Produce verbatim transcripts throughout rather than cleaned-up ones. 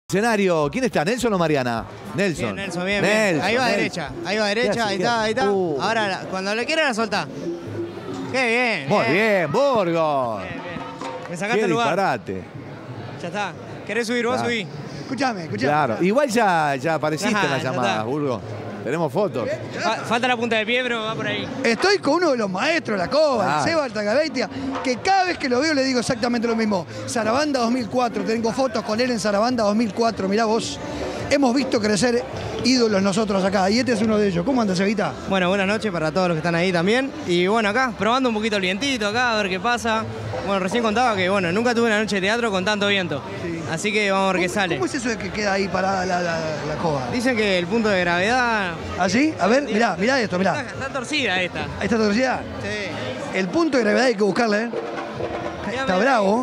Escenario, ¿quién está? ¿Nelson o Mariana? Nelson. Bien, Nelson, bien, Nelson, bien. Ahí va Nelson. derecha, ahí va derecha, ahí está, ahí está. Uh. Ahora, la- cuando le quiera la soltá. Qué bien. Muy bien, Burgos. Bien, bien. Me sacaste Qué el lugar. disparate. Ya está. ¿Querés subir vos? Claro. Subí. Escuchame, escuchame. Claro, igual ya, ya apareciste Ajá, en la ya llamada, está. Burgos. Tenemos fotos. Fa- falta la punta de pie, pero va por ahí. Estoy con uno de los maestros de la cova, Ah. el Seba Altagabeitia, que cada vez que lo veo le digo exactamente lo mismo. Sarabanda dos mil cuatro, tengo fotos con él en Sarabanda dos mil cuatro, mirá vos. Hemos visto crecer ídolos nosotros acá, y este es uno de ellos. ¿Cómo andas, Evita? Bueno, buenas noches para todos los que están ahí también. Y bueno, acá, probando un poquito el vientito acá, a ver qué pasa. Bueno, recién contaba que, bueno, nunca tuve una noche de teatro con tanto viento. Sí. Así que vamos a ver qué sale. ¿Cómo es eso de que queda ahí parada la, la, la cova? Dicen que el punto de gravedad... ¿Así? A ver, mirá, mirá esto, mirá. Está, está torcida esta. Ahí está torcida. Sí. El punto de gravedad hay que buscarle, ¿eh? Mirá, Está mirá. bravo.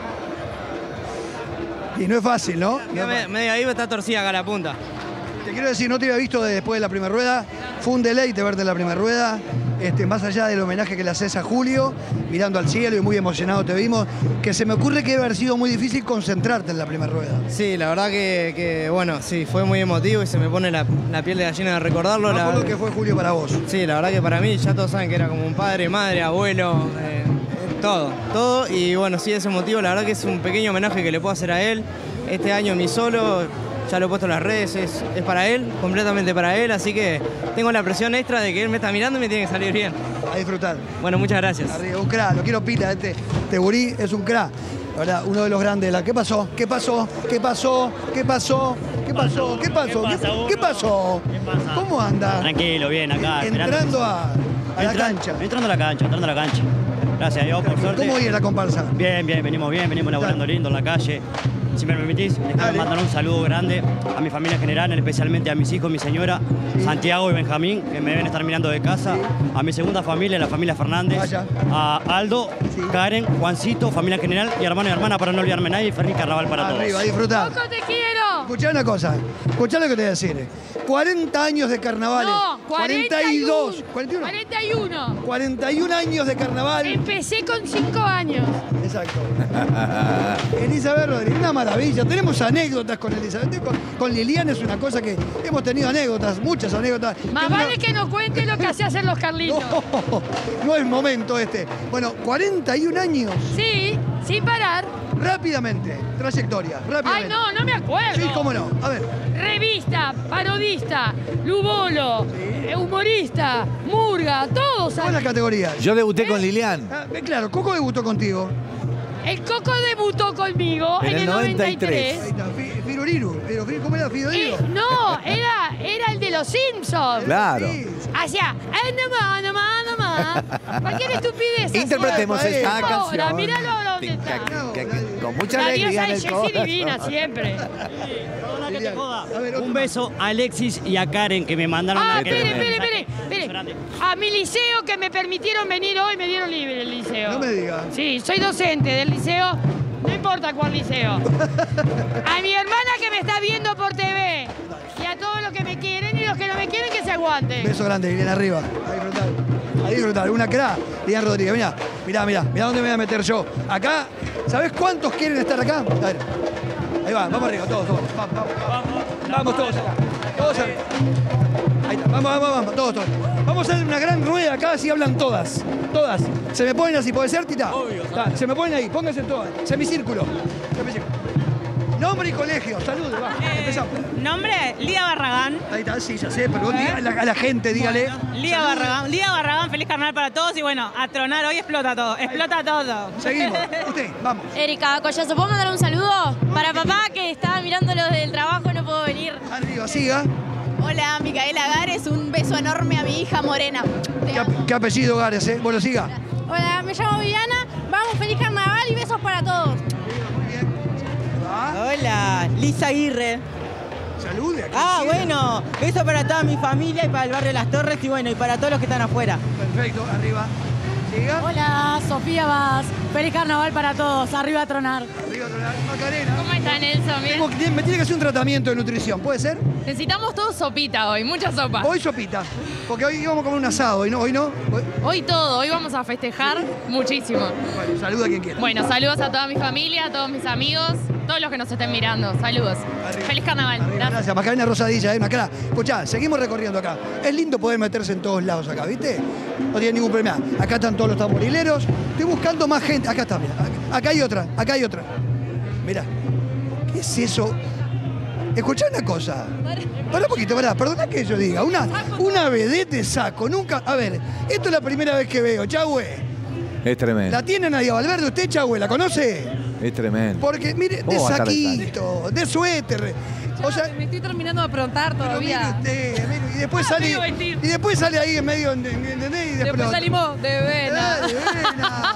Y no es fácil, ¿no? Mirá, No es me- medio ahí está torcida acá la punta. Te quiero decir, no te había visto de después de la primera rueda. Fue un deleite verte en la primera rueda. Este, más allá del homenaje que le haces a Julio, mirando al cielo y muy emocionado te vimos, que se me ocurre que debe haber sido muy difícil concentrarte en la primera rueda. Sí, la verdad que, que, bueno, sí, fue muy emotivo y se me pone la, la piel de gallina de recordarlo. No la, por lo que fue Julio para vos. Sí, la verdad que para mí ya todos saben que era como un padre, madre, abuelo, eh, todo, todo. Y bueno, sí, ese motivo, la verdad que es un pequeño homenaje que le puedo hacer a él. Este año mi solo, ya lo he puesto en las redes, es, es para él, completamente para él, así que tengo la presión extra de que él me está mirando y me tiene que salir bien. A disfrutar. Bueno, muchas gracias. Arriba, un cra, lo quiero pila, este, este gurí es un cra. La verdad, uno de los grandes de la. ¿Qué pasó? ¿Qué pasó? ¿Qué pasó? ¿Qué pasó? ¿Qué pasó? ¿Qué pasó? ¿Qué pasa, ¿Qué Burro? pasó? ¿Qué pasa? ¿Cómo anda? Tranquilo, bien, acá. Entrando a, a la Entra- cancha. Entrando a la cancha, entrando a la cancha. Gracias a Dios, por suerte. ¿Cómo viene la comparsa? Bien, bien, venimos bien, venimos laburando lindo en la calle. Si me permitís, Dale. déjame mandar un saludo grande a mi familia en general, especialmente a mis hijos, mi señora, Santiago y Benjamín, que me deben estar mirando de casa, a mi segunda familia, la familia Fernández, Vaya. a Aldo, Sí. Karen, Juancito, familia en general, y hermano y hermana, para no olvidarme nadie, y feliz carnaval para Arriba, a todos. disfrutar. ¡Coco, te quiero! Escuchá una cosa, escuchá lo que te voy a decir. cuarenta años de carnavales. No, cuarenta y dos. cuarenta y uno. ¿cuarenta y uno? cuarenta y uno. cuarenta y un años de carnaval. Empecé con cinco años. Exacto. Elizabeth Rodríguez, una maravilla. Tenemos anécdotas con Elizabeth. Con, con Liliana es una cosa que hemos tenido anécdotas, muchas anécdotas. Más Que una- vale que no cuente lo que hace hacer los Carlitos. No, no es momento este. Bueno, cuarenta y un años. Sí, sin parar. Rápidamente, trayectoria, Ay, rápidamente. no, no me acuerdo. Sí, cómo no. A ver, Revista, parodista, lubolo, eh, humorista, murga, todos. buenas categorías. Yo debuté con Lilian. Ah, eh, claro, Coco debutó contigo. El Coco debutó conmigo En en, el el noventa y noventa y tres. Ahí tres. está, Fi- Firuriru. Pero, Fi- ¿cómo era Firuriru? Eh, no, era, era el de los Simpsons. Claro. Sí. Hacía, "Ay, nomás, nomás, nomás". Cualquier estupidez. Interpretemos hacía. esta Ahora, canción. míralo dónde Tic, está. tac, tic, tac, Con mucha La alegría diosa en de el Jessie corazón. divina siempre. Perdona que te joda. A ver, otro Un más. beso a Alexis y a Karen que me mandaron Ah, a espere, espere, espere, espere. Impresionante. A mi liceo que me permitieron venir hoy, me dieron libre el liceo. No me digas. Sí, soy docente del liceo, no importa cuál liceo. A mi hermana que me está viendo por T V. Y a todos los que me quieren y los que no me quieren que se aguanten. Beso grande, Liliana, arriba. A disfrutar. A disfrutar. Una cra. Liliana Rodríguez, mirá, mirá, mirá. Mirá dónde me voy a meter yo. Acá, ¿sabés cuántos quieren estar acá? A ver. Ahí va, vamos arriba, todos, todos. Vamos, vamos, vamos. Vamos todos acá. Todos acá. Ahí está. Vamos, vamos, vamos, todos, todos. Vamos a hacer una gran rueda acá, así hablan todas. Todas. Se me ponen así, ¿puede ser, Tita? Obvio. Se me ponen ahí, pónganse todas. Semicírculo. Semicírculo. Nombre y colegio, saludos, va. Empezamos. Nombre, Lía Barragán. Ahí está, sí, ya sé, pero vos diga- a la, a la gente, dígale. Lía Barragán. Lía Barragán, feliz carnaval para todos y bueno, a tronar, hoy explota todo, explota todo. Seguimos. Usted, vamos. Erika Collazo, ¿puedo mandar un saludo? Para papá que estaba mirándolo desde el trabajo, no puedo venir. Arriba, siga. Hola, Micaela Gares, un beso enorme a mi hija Morena. Te ¿Qué, amo. ap- qué apellido, Gares, eh? Bueno, siga. Hola, me llamo Viviana, vamos, feliz carnaval y besos para todos. Va. Hola, Lisa Aguirre. Salude. aquí Ah, quiera. bueno, beso para toda mi familia y para el barrio Las Torres y bueno, y para todos los que están afuera. Perfecto, arriba. Siga. Hola, Sofía Vaz. Feliz carnaval para todos. Arriba a tronar. Arriba, otra vez. Macarena. ¿Cómo está Nelson? ¿Bien? Tengo que- me tiene que hacer un tratamiento de nutrición, ¿puede ser? Necesitamos todos sopita hoy, mucha sopa. Hoy sopita. Porque hoy íbamos a comer un asado, hoy no, hoy no. Hoy- Hoy todo, hoy vamos a festejar muchísimo. Bueno, saluda a quien quiera. Bueno, saludos a toda mi familia, a todos mis amigos todos los que nos estén mirando. Saludos. Arriba. Feliz carnaval. Arriba, Gracias. gracias. Macarena Rosadilla, ¿eh? Macarena. Escuchá, seguimos recorriendo acá. Es lindo poder meterse en todos lados acá, ¿viste? No tiene ningún problema. Acá están todos los tamborileros. Estoy buscando más gente. Acá está, mira. Acá, acá hay otra, acá hay otra. Mirá. ¿Qué es eso? Escuchá una cosa. Pará un poquito, pará. Perdona que yo diga. Una, una vedette de saco. Nunca. A ver, esto es la primera vez que veo. Chahue. Es tremendo. ¿La tiene Nadia Valverde? ¿Usted, Chahue, la conoce? Es tremendo. Porque, mire, de ¿Cómo va a estar de saquito, de suéter. O sea, Me estoy terminando de aprontar pero mire todavía. usted, mire, y después sale. Medio vestir. Y después sale ahí en medio, ¿entendés? Y Después explota. salimos de vena. Ah, de vena.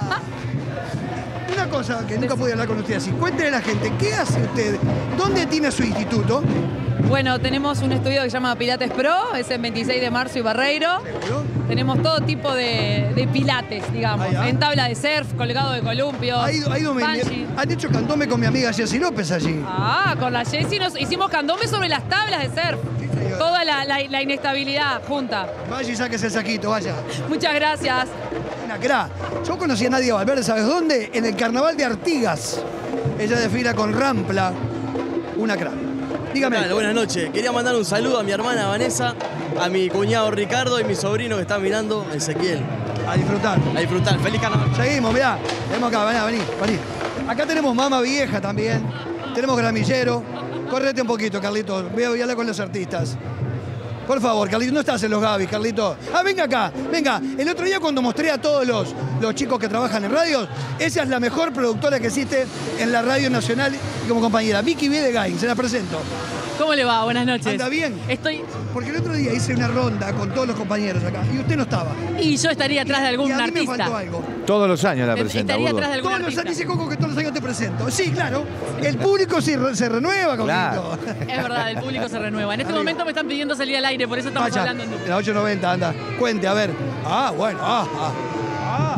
Una cosa que nunca pude hablar con usted así. Cuéntele a la gente, ¿qué hace usted? ¿Dónde tiene su instituto? Bueno, tenemos un estudio que se llama Pilates Pro, es en veintiséis de marzo y Barreiro. ¿Seguro? Tenemos todo tipo de, de pilates, digamos, Ah, ya. en tabla de surf, colgado de columpios, Ha ido, ha ido me- bungee. han hecho cantome con mi amiga Jessy López allí. Ah, con la Jessie nos hicimos candome sobre las tablas de surf. señora. Toda la, la- la inestabilidad junta. Vaya y sáquese el saquito, vaya. Muchas gracias. Una cra. Yo conocí a Nadia Valverde, ¿sabes dónde? En el Carnaval de Artigas. Ella desfila con Rampla. Una cra. Dígame. ¿Qué tal? Buenas noches. Quería mandar un saludo a mi hermana Vanessa, a mi cuñado Ricardo y mi sobrino que está mirando, Ezequiel. A disfrutar. A disfrutar. Feliz carnaval. Seguimos, mirá. Tenemos acá, vení, vení, vení. Acá tenemos Mama Vieja también. Tenemos Gramillero. Correte un poquito, Carlitos. Voy a, voy a hablar con los artistas. Por favor, Carlitos, no estás en los Gavis, Carlitos. Ah, venga acá, venga. El otro día cuando mostré a todos los, los chicos que trabajan en radios, esa es la mejor productora que existe en la radio nacional y como compañera. Vicky Videgain, se la presento. ¿Cómo le va? Buenas noches. ¿Anda bien? Estoy. Porque el otro día hice una ronda con todos los compañeros acá y usted no estaba. Y yo estaría atrás de algún y a mí artista. me faltó algo. Todos los años la Eh, presenta, estaría burdo. atrás de algún Todos los artista. años, dice Coco que todos los años te presento. Sí, claro. El público se, se renueva, Coquito. Claro. Es verdad, el público se renueva. En este Arriba. momento me están pidiendo salir al aire, por eso estamos Vaya, hablando en dupla. la ocho noventa, anda. Cuente, a ver. Ah, bueno. Ah, ah. ah.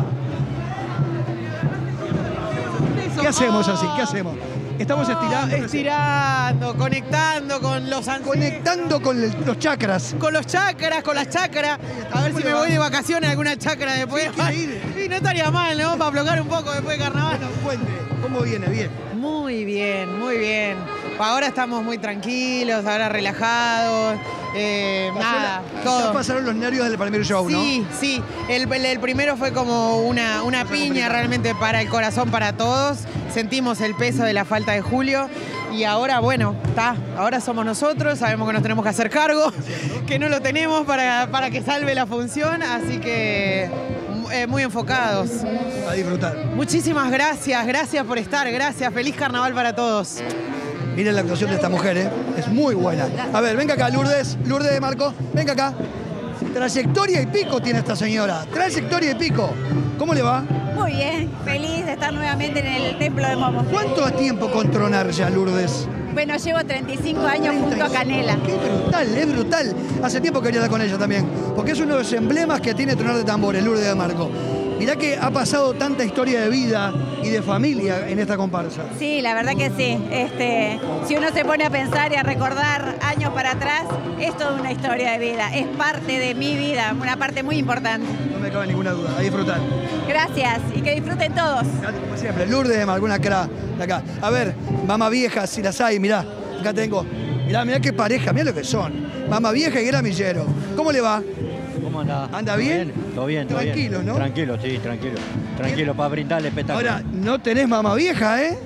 ¿Qué hacemos así? ¿Qué hacemos? Estamos estirando. Estirando, conectando con los ancestros. Conectando con el- los chakras. Con los chakras, con las chakras. A ver si me voy de vacaciones a alguna chakra después. Sí, quiere ir. Y no estaría mal, ¿no? Para aflojar un poco después de carnaval. Bueno, cuente. ¿Cómo viene? Bien. Muy bien, muy bien. Ahora estamos muy tranquilos, ahora relajados. Eh, Pasó nada, la- todo. Ya pasaron los nervios del primer show, ¿no? Sí, sí. El, el- el primero fue como una, una Cosa piña complicada. realmente para el corazón, para todos. Sentimos el peso de la falta de Julio. Y ahora, bueno, está. Ahora somos nosotros, sabemos que nos tenemos que hacer cargo, que no lo tenemos para, para que salve la función. Así que eh, muy enfocados. A disfrutar. Muchísimas gracias, gracias por estar, gracias. Feliz carnaval para todos. Miren la actuación de esta mujer, ¿eh? Es muy buena. A ver, venga acá, Lourdes. Lourdes de Marco, venga acá. Trayectoria y pico tiene esta señora. Trayectoria y pico. ¿Cómo le va? Muy bien, feliz de estar nuevamente en el templo de Momo. ¿Cuánto tiempo con tronar ya, Lourdes? Bueno, llevo treinta y cinco años junto a Canela. Qué brutal, es brutal. Hace tiempo que quería hablar con ella también, porque es uno de los emblemas que tiene Tronar de Tambores, Lourdes de Marco. Mirá que ha pasado tanta historia de vida y de familia en esta comparsa. Sí, la verdad que sí. Este, si uno se pone a pensar y a recordar años para atrás, es toda una historia de vida. Es parte de mi vida, una parte muy importante. No me cabe ninguna duda, a disfrutar. Gracias y que disfruten todos. Gracias, como siempre, Lourdes de Marco, una cra de acá. A ver, mamá vieja, si las hay, mirá, acá tengo. Mirá, mirá qué pareja, mirá lo que son. Mamá vieja y gramillero. ¿Cómo le va? ¿Cómo anda? ¿Anda bien? Todo bien, todo bien. Tranquilo, ¿no? Tranquilo, sí, tranquilo. Tranquilo, para brindar el espectáculo. Ahora, no tenés mamá vieja, ¿eh?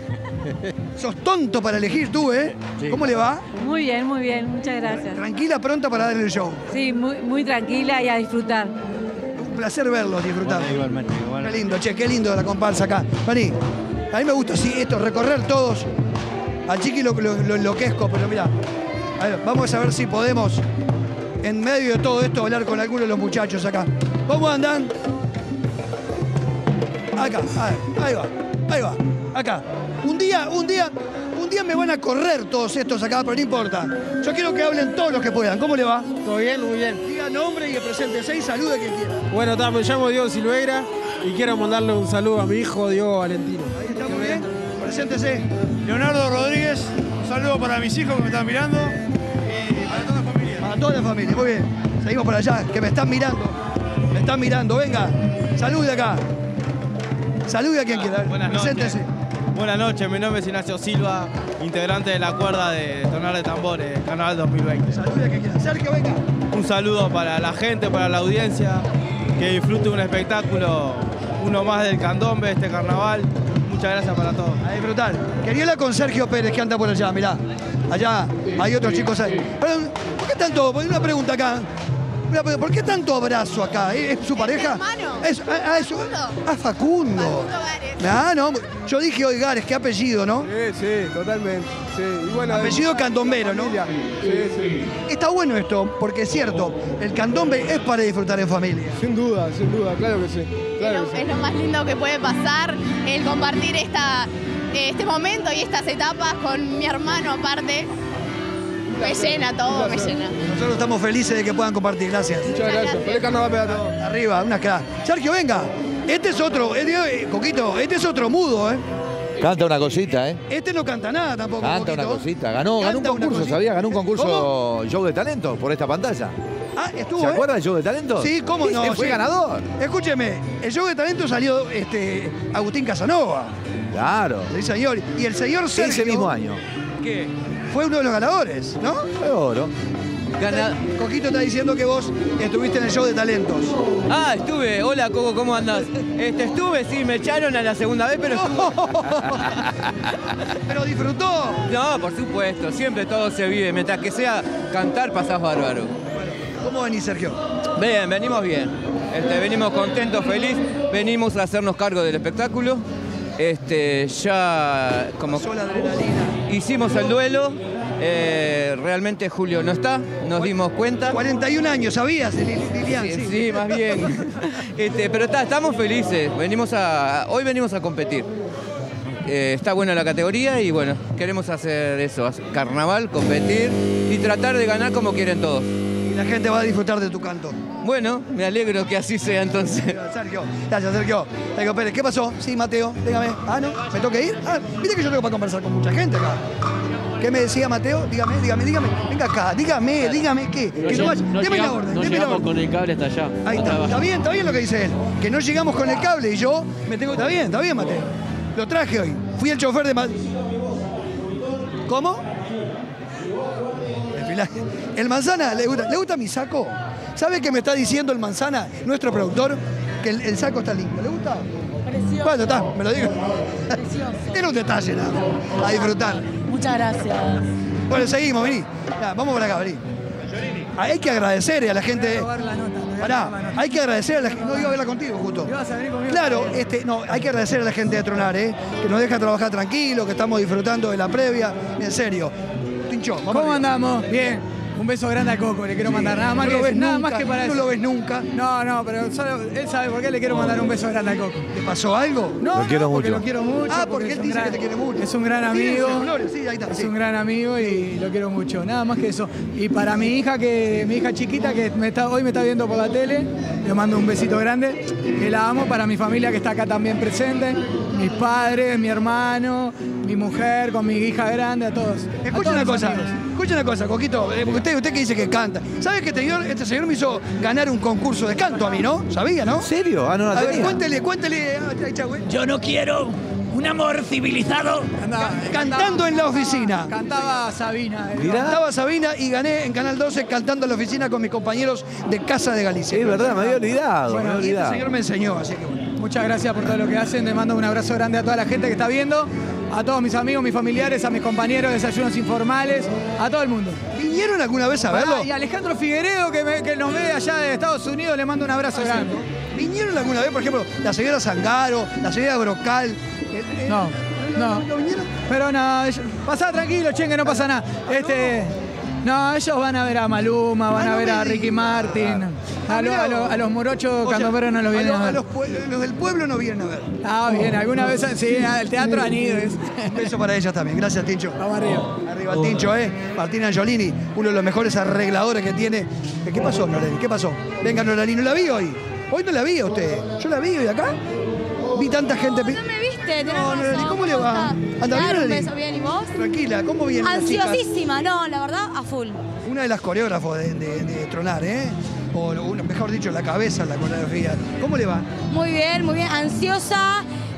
Sos tonto para elegir tú, ¿eh? Sí. ¿Cómo le va? Muy bien, muy bien, muchas gracias. Tranquila, pronta para darle el show. Sí, muy, muy tranquila y a disfrutar. Un placer verlos, disfrutar. Bueno, igualmente, igualmente. Qué lindo, che, qué lindo la comparsa acá. Vení, a mí me gusta así esto, recorrer todos. Al chiqui lo, lo, lo enloquezco, pero mirá. A ver, vamos a ver si podemos, en medio de todo esto, hablar con alguno de los muchachos acá. ¿Cómo andan? Acá, a ver, ahí va, ahí va, acá. Un día, un día, un día me van a correr todos estos acá, pero no importa. Yo quiero que hablen todos los que puedan. ¿Cómo le va? Todo bien, muy bien. Diga nombre y preséntese y salude a quien quiera. Bueno, ta, me llamo Diego Silveira y quiero mandarle un saludo a mi hijo Diego Valentino. Ahí está, muy bien. Preséntese. Leonardo Rodríguez, un saludo para mis hijos que me están mirando y para toda la familia. Para toda la familia, muy bien. Seguimos por allá, que me están mirando. Me están mirando, venga. Salude acá. Salude a quien quiera. Buenas Preséntese. noches. Buenas noches, mi nombre es Ignacio Silva, integrante de la cuerda de Tronar de Tambores, Carnaval dos mil veinte. Saluda que quiera. Sergio, venga. Un saludo para la gente, para la audiencia, que disfrute un espectáculo, uno más del candombe de este carnaval. Muchas gracias para todos. A disfrutar. Quería hablar con Sergio Pérez, que anda por allá, mirá. Allá hay otros chicos ahí. Pero, ¿por qué tanto? Una pregunta acá. ¿Por qué tanto abrazo acá? ¿Es su pareja? Es, ah, es, ah, Facundo. Ah, no, yo dije hoy Gares, qué apellido, ¿no? Sí, sí, totalmente. Sí. Y bueno, apellido candombero, ¿no? Sí, sí. Está bueno esto, porque es cierto, el candombe es para disfrutar en familia. Sin duda, sin duda, claro que sí. Claro es, lo, que sí. es lo más lindo que puede pasar, el compartir esta, este momento y estas etapas con mi hermano aparte. Me llena todo, me llena. Nosotros estamos felices de que puedan compartir, gracias. Muchas gracias. Feliz carnaval para todos. Arriba, una clara. Sergio, venga. Este es otro, eh, Coquito, este es otro mudo, ¿eh? Canta una cosita, ¿eh? Este no canta nada tampoco. Canta Coquito. una cosita. Ganó, ganó un Canta una concurso, cosita. ¿sabía? Ganó un concurso ¿Cómo? Show de Talento por esta pantalla. Ah, estuvo, ¿Se ¿eh? acuerda del Show de Talento? Sí, ¿cómo no? Fue Sí. ganador. Escúcheme, el Show de Talento salió este, Agustín Casanova. Claro. Sí, señor. Y el señor Sergio... Ese mismo año. ¿Qué? Fue uno de los ganadores, ¿no? Fue oro. Gana... Coquito está diciendo que vos estuviste en el Show de Talentos. Ah, estuve. Hola, Coco, ¿cómo andás? Este, estuve, sí, me echaron a la segunda vez, pero estuve. ¿Pero disfrutó? No, por supuesto. Siempre todo se vive. Mientras que sea cantar, pasás bárbaro. ¿Cómo venís, Sergio? Bien, venimos bien. Este, venimos contentos, feliz. Venimos a hacernos cargo del espectáculo. Este, ya como pasó la adrenalina. Hicimos el duelo. Eh, realmente Julio no está, nos dimos cuenta. cuarenta y un años, ¿sabías, Lilian? Sí, sí, sí, más bien. Este, pero está, estamos felices. Venimos a, hoy venimos a competir. Eh, está buena la categoría y bueno, queremos hacer eso, hacer carnaval, competir y tratar de ganar como quieren todos. Y la gente va a disfrutar de tu canto. Bueno, me alegro que así sea entonces. Sergio, gracias, Sergio. Sergio Pérez, ¿qué pasó? Sí, Mateo, dígame. Ah, ¿no? ¿Me tengo que ir? Ah, viste que yo tengo para conversar con mucha gente acá. ¿Qué me decía Mateo? Dígame, dígame, dígame. Venga acá, dígame, dígame qué. Que no vaya. No Deme la llegamos, orden, no deme la llegamos orden. con el cable hasta allá. Ahí está, está bien, está bien lo que dice él. Que no llegamos con el cable y yo me tengo... Está bien, está bien, Mateo. Lo traje hoy. Fui el chofer de... Ma... ¿Cómo? El, el Manzana, ¿le gusta, ¿le gusta mi saco? ¿Sabe qué me está diciendo el Manzana, nuestro productor? Que el, el saco está lindo. ¿Le gusta? Precioso. ¿Cuándo está? Me lo digo. Precioso. Tiene un detalle nada más. A disfrutar. Muchas gracias. Bueno, seguimos, vení. Ya, vamos por acá, vení. Hay que agradecer a la gente. Pará, hay que agradecer a la gente. No iba a verla contigo, justo. Claro, este, no, hay que agradecer a la gente de Tronar, ¿eh? Que nos deja trabajar tranquilo, que estamos disfrutando de la previa. En serio. Tincho, vamos ¿Cómo arriba. andamos? Bien. Un beso grande a Coco, le quiero mandar nada más, No lo que, ves nada nunca, más que para no eso. lo ves nunca. No, no, pero solo él sabe por qué le quiero mandar un beso grande a Coco. ¿Te pasó algo? No, Lo quiero no, porque mucho. lo quiero mucho. Ah, porque él es un dice gran- que te quiere mucho. Es un gran Tiene amigo. sus flores, sí, ahí está, Es sí. un gran amigo y lo quiero mucho. Nada más que eso. Y para mi hija, que mi hija chiquita, que me está, hoy me está viendo por la tele, le mando un besito grande. Que la amo. Para mi familia que está acá también presente. Mis padres, mi hermano, mi mujer, con mi hija grande, a todos. A Escucha todos una mis cosa, amigos. escucha una cosa, Coquito, eh, porque usted, usted que dice que canta. ¿Sabe que este señor, este señor me hizo ganar un concurso de canto a mí, no? ¿Sabía, no? ¿En serio? Ah, no la A ver, tenía. cuéntele, cuéntele. ah, ahí está, güey. Yo no quiero un amor civilizado. Ca- Cantando en la oficina. Cantaba Sabina. eh. Cantaba Sabina y gané en Canal doce cantando en la oficina con mis compañeros de Casa de Galicia. Es verdad, me había olvidado. Bueno, me había Y este olvidado. señor me enseñó, así que bueno. Muchas gracias por todo lo que hacen. Te mando un abrazo grande a toda la gente que está viendo, a todos mis amigos, mis familiares, a mis compañeros de Desayunos Informales, a todo el mundo. ¿Vinieron alguna vez a verlo? Ah, y Alejandro Figueredo, que, me- que nos ve allá de Estados Unidos, le mando un abrazo grande. ¿Vinieron alguna vez, por ejemplo, la señora Zangaro, la señora Brocal? Eh, eh, No, no. ¿No vinieron? Pero no, ellos- pasá tranquilo, che, que no pasa nada. Este, no, ellos van a ver a Maluma, van Ah, a no ver me a Ricky digas. Martin. Ah, A, lo- mirá a lo- vos. a los morochos O sea, candomberos no los vienen a, a los, a ver. los, pue- los del pueblo no vienen a ver. Ah, bien, alguna vez, sí, al teatro han ido. es. Un beso para ellas también. Gracias, Tincho. Vamos arriba. Arriba el Tincho, ¿eh? Martín Angiolini, uno de los mejores arregladores que tiene. ¿Qué pasó, Norelli? ¿Qué pasó? Venga, Norelli, no la vi hoy. Hoy no la vi a usted. Yo la vi hoy acá. Vi tanta gente. No me viste, tenés No, Norelli, razón. ¿cómo le va? estás? Anda bien, Claro, un Norelli. beso, bien, ¿y vos? Tranquila, ¿cómo viene las chicas? Ansiosísima, no, la verdad, a full. Una de las coreógrafos de, de- de Tronar, ¿eh? O una- mejor dicho, la cabeza de la coreografía. ¿Cómo le va? Muy bien, muy bien, ansiosa.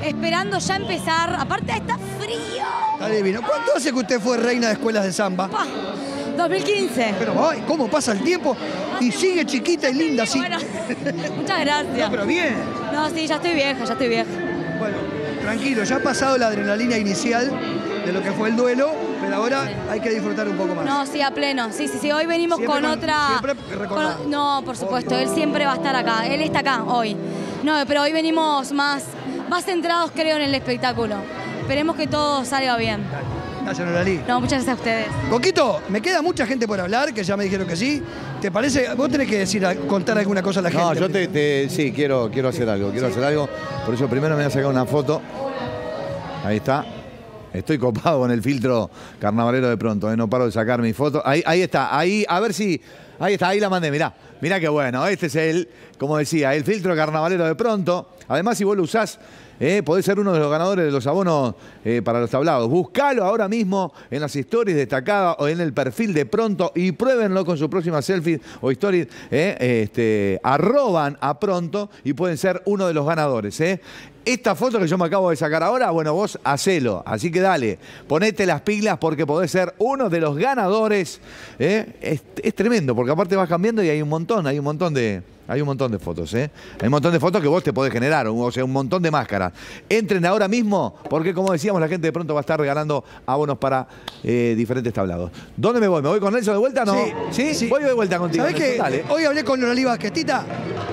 esperando ya empezar. Aparte está frío. Está divino. ¿Cuánto hace que usted fue reina de escuelas de samba? Pa, dos mil quince. Pero ay, cómo pasa el tiempo y sigue chiquita y linda así. Bueno, muchas gracias. No, pero bien. No, sí, ya estoy vieja, ya estoy vieja. Bueno, tranquilo, ya ha pasado la adrenalina inicial de lo que fue el duelo, pero ahora hay que disfrutar un poco más. No, sí, a pleno. Sí, sí, sí. Hoy venimos Siempre con, con- otra. siempre recordado. con- No, por supuesto, él siempre va a estar acá. Él está acá hoy. No, pero hoy venimos más, más centrados, creo, en el espectáculo. Esperemos que todo salga bien. Gracias, Noralí. No, muchas gracias a ustedes. Coquito, me queda mucha gente por hablar, que ya me dijeron que sí. ¿Te parece? Vos tenés que decir, contar alguna cosa a la gente. No, yo te, te- sí, quiero, quiero hacer algo, quiero hacer algo. Por eso primero me voy a sacar una foto. Ahí está. Estoy copado con el filtro carnavalero de pronto, ¿eh? No paro de sacar mi foto. Ahí, ahí está, ahí, a ver si. Ahí está, ahí la mandé, mirá. Mirá qué bueno. Este es el, como decía, el filtro carnavalero de pronto. Además, si vos lo usás, eh, podés ser uno de los ganadores de los abonos eh, para los tablados. Buscalo ahora mismo en las stories destacadas o en el perfil de pronto y pruébenlo con su próxima selfie o story. Eh, este, arroban a pronto y pueden ser uno de los ganadores. Eh. Esta foto que yo me acabo de sacar ahora, bueno, vos hacelo. Así que dale, ponete las pilas porque podés ser uno de los ganadores. ¿eh? Es, es tremendo, porque aparte vas cambiando y hay un montón, hay un montón de, hay un montón de fotos. ¿eh? Hay un montón de fotos que vos te podés generar, o sea, un montón de máscaras. Entren ahora mismo, porque como decíamos, la gente de pronto va a estar regalando abonos para eh, diferentes tablados. ¿Dónde me voy? ¿Me voy con Nelson de vuelta? ¿No? Sí, sí. Voy de vuelta contigo. ¿Sabés Nelson, qué? dale. Hoy hablé con Noralí Vázquez, Tita.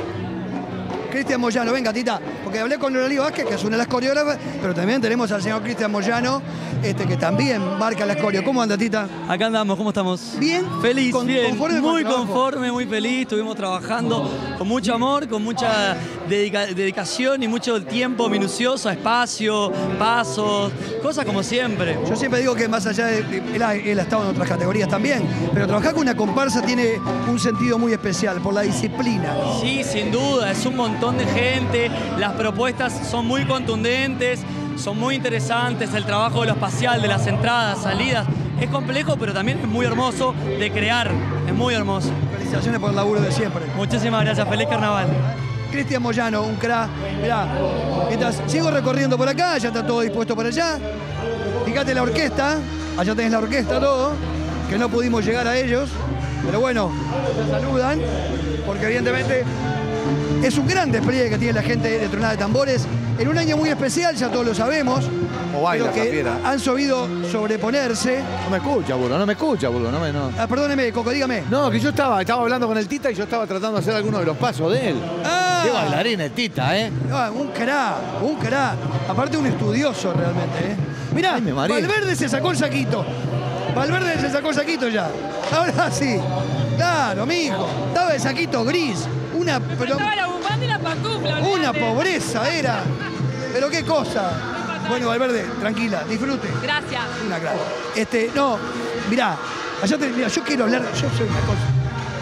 Cristian Moyano, venga, Tita, porque hablé con Noralí Vázquez, que es una de las coreógrafas, pero también tenemos al señor Cristian Moyano, este, que también marca la coreo. ¿Cómo anda, Tita? Acá andamos, ¿cómo estamos? Bien. Feliz, Con- bien. conforme con el Muy trabajo. conforme, muy feliz. Estuvimos trabajando con mucho amor, con mucha dedica- dedicación y mucho tiempo minucioso, espacio, pasos, cosas como siempre. Yo siempre digo que más allá de. Él ha, él ha estado en otras categorías también, pero trabajar con una comparsa tiene un sentido muy especial por la disciplina. Sí, sin duda, es un montón de gente, las propuestas son muy contundentes, son muy interesantes, el trabajo de lo espacial, de las entradas, salidas, es complejo, pero también es muy hermoso de crear, es muy hermoso. Felicitaciones por el laburo de siempre. Muchísimas gracias, feliz carnaval. Cristian Moyano, un crack. Mirá, mientras sigo recorriendo por acá, ya está todo dispuesto para allá. Fíjate la orquesta, allá tenés la orquesta, todo, que no pudimos llegar a ellos, pero bueno, se saludan, porque evidentemente es un gran despliegue que tiene la gente de Tronada de Tambores, en un año muy especial, ya todos lo sabemos, O baila pero que esa fiera. han sabido sobreponerse. No me escucha, burro, no me escucha, burro. No me, no. Ah, perdóneme, Coco, dígame. No, que yo estaba, estaba hablando con el Tita y yo estaba tratando de hacer algunos de los pasos de él. Ah. Qué bailarín el Tita, ¿eh? Ah, un crack, un crack. Aparte un estudioso realmente, ¿eh? Mirá, Ay, me mareé. Valverde se sacó el saquito. Valverde se sacó el saquito ya. Ahora sí. Claro, mijo. Estaba el saquito gris. Una, pero, Estaba la bufanda y la pantufla. una olvídate. pobreza era. Pero qué cosa. Bueno, Valverde, tranquila, disfrute. Gracias. Una crack. Este, no, mirá, allá te, mirá, yo quiero hablar, yo soy una cosa.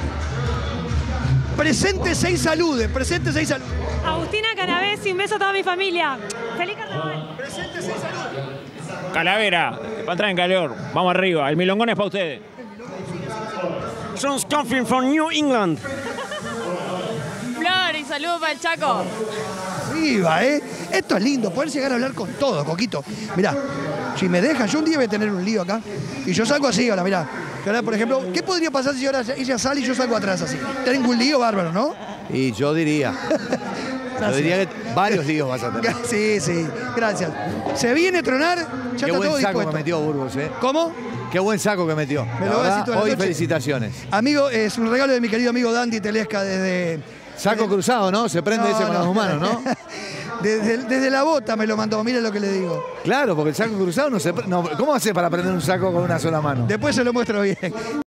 Preséntese y salude, preséntese y salude. Agustina Canavesi, un beso a toda mi familia. ¡Feliz carnaval! Preséntese y salude. Calavera, para entrar en calor. Vamos arriba, el milongón es para ustedes. John Scofield from New England. Flor y saludo para el Chaco. Viva, ¿eh? Esto es lindo, poder llegar a hablar con todo, Coquito. Mirá, si me dejan, yo un día voy a tener un lío acá. Y yo salgo así ahora, mirá. Que ahora, por ejemplo, ¿qué podría pasar si ahora ella sale y yo salgo atrás así? Tengo un lío bárbaro, ¿no? Y yo diría. Yo diría que varios líos vas a tener. Sí, sí, gracias. Se viene a tronar, ya Qué está buen todo saco dispuesto. que metió Burgos, ¿eh? ¿Cómo? Qué buen saco que metió. Me La lo voy a verdad, decir toda la hoy noche. felicitaciones. Amigo, es un regalo de mi querido amigo Dandy Telesca desde... Saco cruzado, ¿no? Se prende No, ese con no. las humanos, ¿no? Desde, desde la bota me lo mandó, mire lo que le digo. Claro, porque el saco cruzado no se... pre- no, ¿cómo hace para prender un saco con una sola mano? Después se lo muestro bien.